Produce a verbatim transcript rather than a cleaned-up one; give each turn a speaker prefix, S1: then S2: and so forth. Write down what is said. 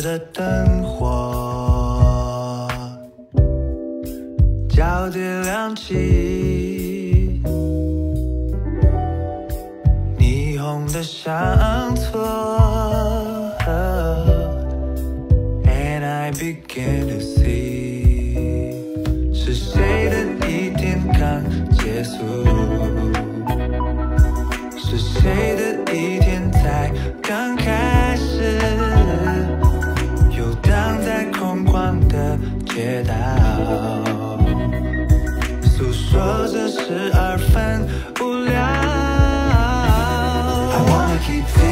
S1: 的灯火，交叠亮起，霓虹的相错。And I begin to see， 是谁的一天刚结束？是谁的一天才刚开始？游荡在空旷的街道，诉说着十二分无聊。I wanna keep